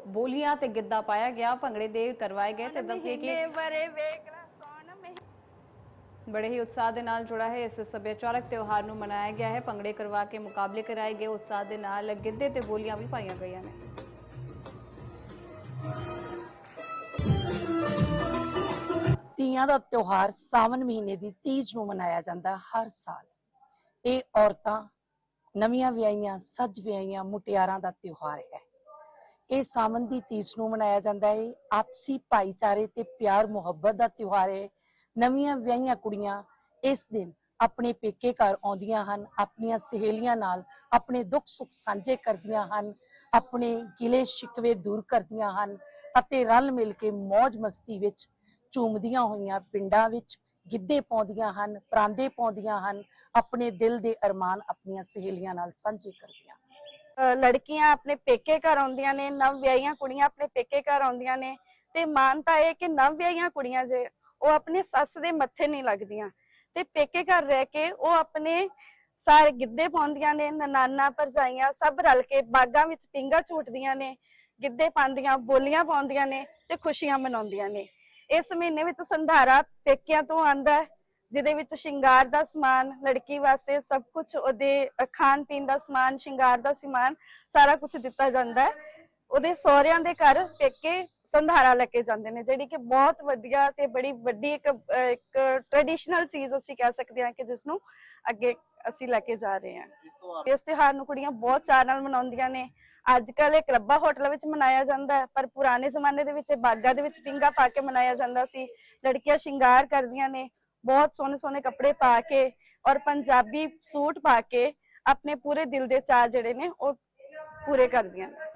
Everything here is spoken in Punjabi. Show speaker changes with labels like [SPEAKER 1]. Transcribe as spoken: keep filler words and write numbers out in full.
[SPEAKER 1] ਬੋਲੀਆਂ ਤੇ ਗਿੱਧਾ ਪਾਇਆ ਗਿਆ, ਭੰਗੜੇ ਦੇ ਕਰਵਾਏ ਗਏ ਤੇ ਦੱਸਦੇ ਕਿ बड़े ही उत्साह के नाल जुड़ा है इस सभ्याचारक त्यौहार नूं मनाया गया है। भंगड़े करवा के मुकाबले कराए गए, उत्साह के नाल गिद्धे ते बोलियां भी पाईयां गईयां ने।
[SPEAKER 2] ਤੀਆਂ ਦਾ ਤਿਉਹਾਰ ਸਾਵਨ ਮਹੀਨੇ ਦੀ ਤੀਜ ਨੂੰ ਮਨਾਇਆ ਜਾਂਦਾ ਹਰ ਸਾਲ। ਇਹ ਔਰਤਾਂ ਨਵੀਆਂ ਵਿਆਹੀਆਂ ਸੱਜ ਵਿਆਹੀਆਂ ਮੁਟਿਆਰਾਂ ਦਾ ਤਿਉਹਾਰ ਹੈ। ਇਹ ਸਾਵਨ ਦੀ ਤੀਜ ਨੂੰ ਮਨਾਇਆ ਜਾਂਦਾ ਹੈ। ਆਪਸੀ ਭਾਈਚਾਰੇ ਤੇ ਪਿਆਰ ਮੁਹੱਬਤ ਦਾ ਤਿਉਹਾਰ ਹੈ। ਨਵੀਆਂ ਵਿਆਹੀਆਂ ਕੁੜੀਆਂ ਇਸ ਦਿਨ ਆਪਣੇ ਪੇਕੇ ਘਰ ਆਉਂਦੀਆਂ ਹਨ, ਆਪਣੀਆਂ ਸਹੇਲੀਆਂ ਨਾਲ ਆਪਣੇ ਦੁੱਖ ਸੁੱਖ ਸਾਂਝੇ ਕਰਦੀਆਂ ਹਨ, ਆਪਣੇ ਗਿਲੇ ਸ਼ਿਕਵੇ ਦੂਰ ਕਰਦੀਆਂ ਹਨ ਅਤੇ ਰਲ ਮਿਲ ਕੇ ਮौज ਮਸਤੀ ਵਿੱਚ ਝੂਮਦੀਆਂ ਹੋਈਆਂ ਪਿੰਡਾਂ ਵਿੱਚ ਗਿੱਧੇ ਪਾਉਂਦੀਆਂ ਹਨ, ਪਰਾਂਦੇ ਪਾਉਂਦੀਆਂ ਹਨ, ਆਪਣੇ ਦਿਲ ਦੇ ਅਰਮਾਨ ਆਪਣੀਆਂ ਸਹੇਲੀਆਂ ਨਾਲ ਸਾਂਝੇ ਕਰਦੀਆਂ।
[SPEAKER 3] ਲੜਕੀਆਂ ਆਪਣੇ ਪੇਕੇ ਘਰ ਆਉਂਦੀਆਂ ਨੇ, ਨਵ ਵਿਆਹੀਆਂ ਕੁੜੀਆਂ ਆਪਣੇ ਪੇਕੇ ਘਰ ਆਉਂਦੀਆਂ ਨੇ ਤੇ ਮਾਨਤਾ ਇਹ ਕਿ ਨਵ ਵਿਆਹੀਆਂ ਕੁੜੀਆਂ ਜੇ ਉਹ ਆਪਣੇ ਸੱਸ ਦੇ ਮੱਥੇ ਨਹੀਂ ਲੱਗਦੀਆਂ ਤੇ ਪੇਕੇ ਘਰ ਰਹਿ ਕੇ ਉਹ ਆਪਣੇ ਸਾਰੇ ਗਿੱਧੇ ਪਾਉਂਦੀਆਂ ਨੇ। ਨਨਾਨਾ ਭਰਜਾਈਆਂ ਸਭ ਰਲ ਕੇ ਬਾਗਾਂ ਵਿੱਚ ਪਿੰਗਾ ਝੂਟਦੀਆਂ ਨੇ, ਗਿੱਧੇ ਪਾਉਂਦੀਆਂ, ਬੋਲੀਆਂ ਪਾਉਂਦੀਆਂ ਨੇ ਤੇ ਖੁਸ਼ੀਆਂ ਮਨਾਉਂਦੀਆਂ ਨੇ। ਇਸ ਮਹੀਨੇ ਵਿੱਚ ਸੰਧਾਰਾ ਪੇਕਿਆਂ ਤੋਂ ਆਂਦਾ, ਜਿਹਦੇ ਵਿੱਚ ਸ਼ਿੰਗਾਰ ਦਾ ਸਮਾਨ, ਲੜਕੀ ਵਾਸਤੇ ਸਭ ਕੁਝ, ਉਹਦੇ ਖਾਣ ਪੀਣ ਦਾ ਸਮਾਨ, ਸ਼ਿੰਗਾਰ ਦਾ ਸਮਾਨ ਸਾਰਾ ਕੁਝ ਦਿੱਤਾ ਜਾਂਦਾ ਹੈ। ਉਹਦੇ ਸਹੁਰਿਆਂ ਦੇ ਘਰ ਪੇਕੇ ਸੰਧਾਰਾ ਲੈ ਕੇ ਜਾਂਦੇ ਨੇ, ਜਿਹੜੀ ਕਿ ਬਹੁਤ ਵਧੀਆ ਤੇ ਬੜੀ ਵੱਡੀ ਇੱਕ ਇੱਕ ਟ੍ਰੈਡੀਸ਼ਨਲ ਚੀਜ਼ ਅਸੀਂ ਕਹਿ ਸਕਦੇ ਹਾਂ ਕਿ ਜਿਸ ਨੂੰ ਅੱਗੇ ਅਸੀਂ ਲੈ ਕੇ ਜਾ ਰਹੇ ਹਾਂ। ਇਸ ਤਿਉਹਾਰ ਨੂੰ ਕੁੜੀਆਂ ਬਹੁਤ ਚਾਅ ਨਾਲ ਮਨਾਉਂਦੀਆਂ ਨੇ। ਅੱਜ ਕੱਲ ਇਹ ਕਲੱਬਾਂ ਹੋਟਲਾਂ ਵਿੱਚ ਮਨਾਇਆ ਜਾਂਦਾ ਹੈ, ਪਰ ਪੁਰਾਣੇ ਜ਼ਮਾਨੇ ਦੇ ਵਿੱਚ ਬਾਗਾਂ ਦੇ ਵਿੱਚ ਪਿੰਗਾ ਪਾ ਕੇ ਮਨਾਇਆ ਜਾਂਦਾ ਸੀ। ਲੜਕੀਆਂ ਸ਼ਿੰਗਾਰ ਕਰਦੀਆਂ ਨੇ, ਬਹੁਤ ਸੋਹਣੇ ਸੋਹਣੇ ਕੱਪੜੇ ਪਾ ਕੇ ਔਰ ਪੰਜਾਬੀ ਸੂਟ ਪਾ ਕੇ ਆਪਣੇ ਪੂਰੇ ਦਿਲ ਦੇ ਚਾਅ ਜਿਹੜੇ ਨੇ ਉਹ ਪੂਰੇ ਕਰਦੀਆਂ ਨੇ।